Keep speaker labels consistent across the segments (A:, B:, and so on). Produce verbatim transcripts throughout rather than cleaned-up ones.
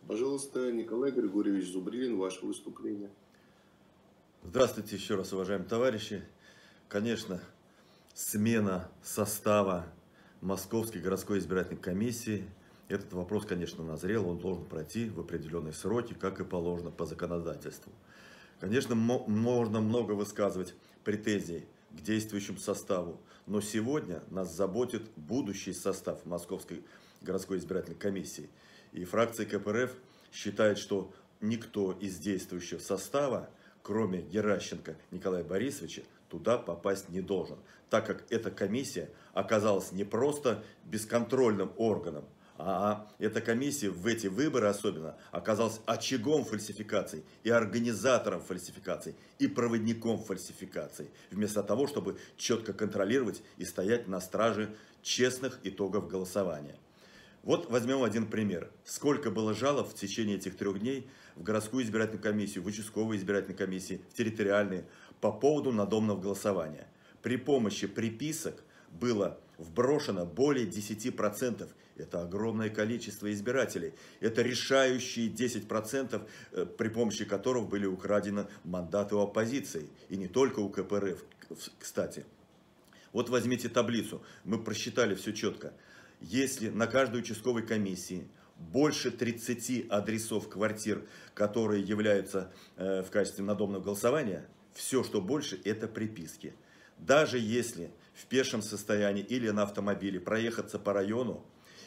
A: Пожалуйста, Николай Григорьевич Зубрилин, ваше выступление.
B: Здравствуйте еще раз, уважаемые товарищи. Конечно, смена состава Московской городской избирательной комиссии, этот вопрос, конечно, назрел, он должен пройти в определенные сроки, как и положено по законодательству. Конечно, можно много высказывать претензий к действующему составу, но сегодня нас заботит будущий состав Московской городской избирательной комиссии. И фракция ка пэ эр эф считает, что никто из действующего состава, кроме Геращенко Николая Борисовича, туда попасть не должен, так как эта комиссия оказалась не просто бесконтрольным органом, а эта комиссия в эти выборы особенно оказалась очагом фальсификаций и организатором фальсификаций и проводником фальсификаций, вместо того, чтобы четко контролировать и стоять на страже честных итогов голосования. Вот возьмем один пример. Сколько было жалоб в течение этих трех дней в городскую избирательную комиссию, в участковую избирательную комиссию, в территориальные по поводу надомного голосования. При помощи приписок было вброшено более десяти процентов. Это огромное количество избирателей. Это решающие десять процентов, при помощи которых были украдены мандаты у оппозиции. И не только у ка пэ эр эф, кстати. Вот возьмите таблицу. Мы просчитали все четко. Если на каждой участковой комиссии больше тридцати адресов квартир, которые являются э, в качестве надомного голосования, все, что больше, это приписки. Даже если в пешем состоянии или на автомобиле проехаться по району,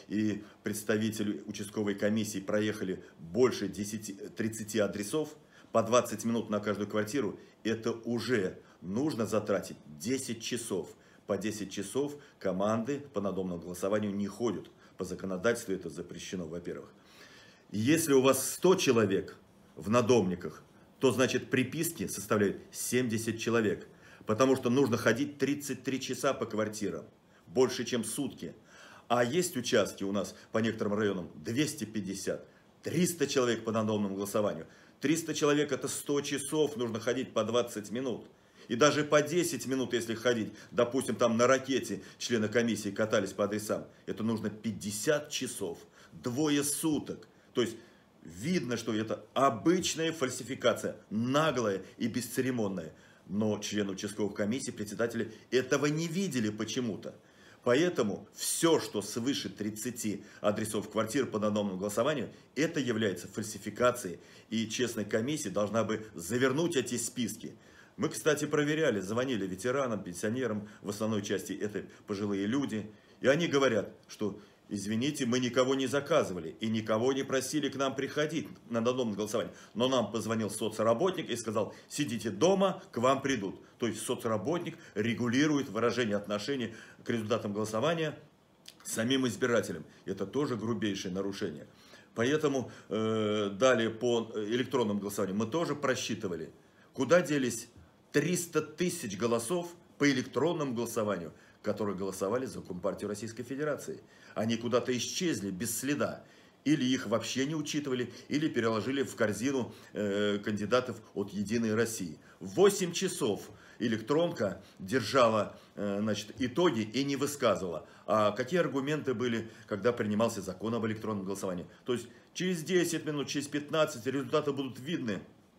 B: и представители участковой комиссии проехали больше тридцати адресов, по двадцать минут на каждую квартиру, это уже нужно затратить десять часов. По десять часов команды по надомному голосованию не ходят. По законодательству это запрещено, во-первых. Если у вас сто человек в надомниках, то значит приписки составляют семьдесят человек. Потому что нужно ходить тридцать три часа по квартирам. Больше, чем сутки. А есть участки у нас по некоторым районам двести пятьдесят, триста человек по надомному голосованию. триста человек это сто часов, нужно ходить по двадцать минут. И даже по десять минут, если ходить, допустим, там на ракете члены комиссии катались по адресам, это нужно пятьдесят часов, двое суток. То есть видно, что это обычная фальсификация, наглая и бесцеремонная. Но члены участковых комиссий, председатели этого не видели почему-то. Поэтому все, что свыше тридцати адресов квартир по надомному голосованию, это является фальсификацией. И честная комиссия должна бы завернуть эти списки. Мы, кстати, проверяли, звонили ветеранам, пенсионерам, в основной части это пожилые люди. И они говорят, что, извините, мы никого не заказывали и никого не просили к нам приходить на надомное голосование. Но нам позвонил соцработник и сказал, сидите дома, к вам придут. То есть соцработник регулирует выражение отношений к результатам голосования самим избирателям. Это тоже грубейшее нарушение. Поэтому э, далее по электронному голосованию мы тоже просчитывали, куда делись триста тысяч голосов по электронному голосованию, которые голосовали за Компартию Российской Федерации. Они куда-то исчезли без следа. Или их вообще не учитывали, или переложили в корзину э, кандидатов от Единой России. восемь часов электронка держала э, значит, итоги и не высказывала. А какие аргументы были, когда принимался закон об электронном голосовании? То есть через десять минут, через пятнадцать результаты будут видны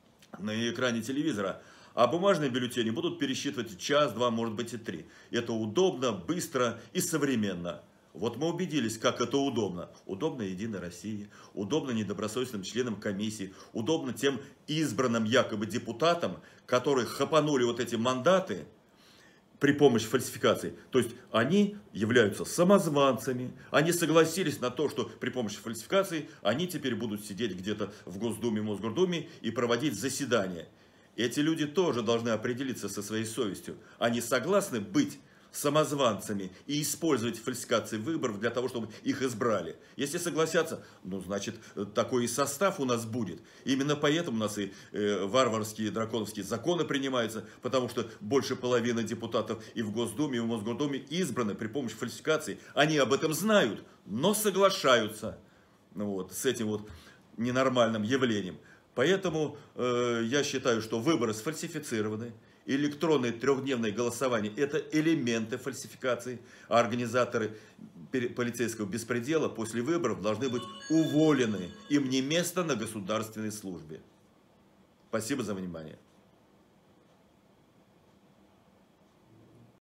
B: на экране телевизора, а бумажные бюллетени будут пересчитывать час, два, может быть и три. Это удобно, быстро и современно. Вот мы убедились, как это удобно. Удобно Единой России, удобно недобросовестным членам комиссии, удобно тем избранным якобы депутатам, которые хапанули вот эти мандаты при помощи фальсификаций. То есть они являются самозванцами, они согласились на то, что при помощи фальсификаций они теперь будут сидеть где-то в Госдуме, Мосгордуме и проводить заседания. Эти люди тоже должны определиться со своей совестью. Они согласны быть самозванцами и использовать фальсификации выборов для того, чтобы их избрали. Если согласятся, ну, значит, такой и состав у нас будет. Именно поэтому у нас и э, варварские, драконовские законы принимаются, потому что больше половины депутатов и в Госдуме, и в Мосгордуме избраны при помощи фальсификаций. Они об этом знают, но соглашаются, ну, вот, с этим вот ненормальным явлением. Поэтому э, я считаю, что выборы сфальсифицированы. Электронное трехдневное голосование – это элементы фальсификации, а организаторы пере- полицейского беспредела после выборов должны быть уволены. Им не место на государственной службе. Спасибо за внимание.